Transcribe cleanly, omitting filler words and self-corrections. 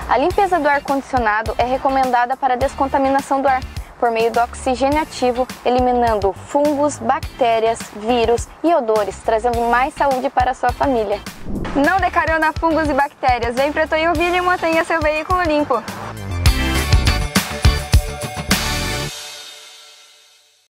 A limpeza do ar-condicionado é recomendada para a descontaminação do ar, por meio do oxigênio ativo, eliminando fungos, bactérias, vírus e odores, trazendo mais saúde para a sua família. Não dê carona a fungos e bactérias, vem para Toyonville e mantenha seu veículo limpo.